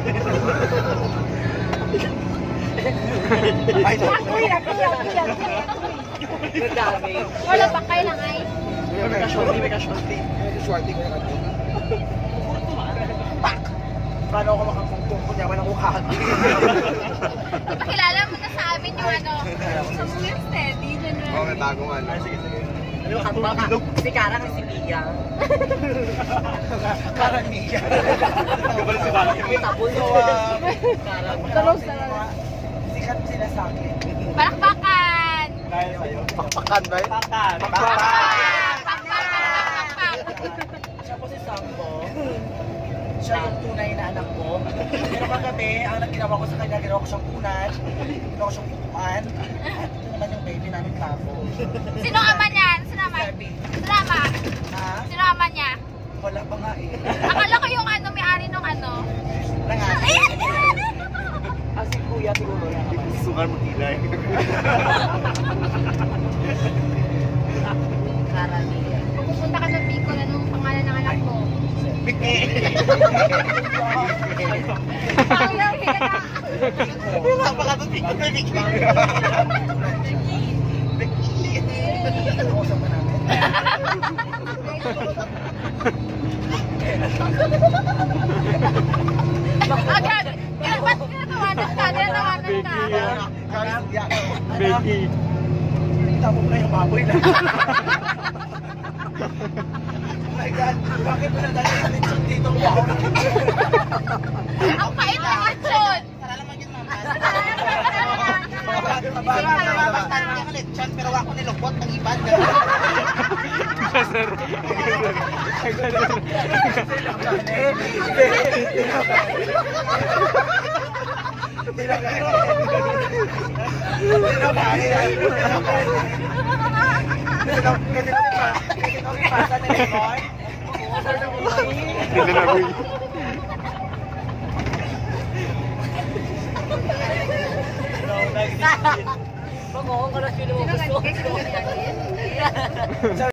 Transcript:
Ay, wala pa kayo lang ay. may ka-shorty. Shorty ko na ito. Pak! Paano ako makakungkong kunya? Walang kukahagi. Ipakilala mo na sa amin yung ano. Sa mga steady. Oo, may bagong ano. Sige. Si Karang si Mia. Karang Mia. Kabalik si Karang. Tapos Close na lang. sikat sila sa akin. Palakpakan! Pakpakan ba yun? Siya po si Sambo. Siya yung tunay na anak ko. Pero kagabi, ang ginawa ko sa kanya, ginawa ko siyang kunan, ginawa ko siyang ikuan. At ito naman yung baby namin Pavo. Sino ama niyan? Sino ama? Sino ama? Ha? Sino ama niya? Wala pa nga eh. Akala ko yung ano, may-ari nung ano. Nangati. Ah, si Kuya siguro yan naman. Sukan mo kilay. Karamihan. Kung pupunta ka sa Bicol, anong pangalan ng anak ko? Biki! Pangalan, higa na. Wala pa ka doon, Biki! Biki! Usap na namin. Agad! Ba't tinatawanan ka? Tinatawanan ka. Becky. Kita mo na yung baboy na. Oh my God, bakit mo na dali yung lechon dito? Wow! Ang pait ng lechon! Para lang maging mamas. Mababas na yung lechon, pero ako nilukbot ng iban. Pag-uong ka na sila mo gusto.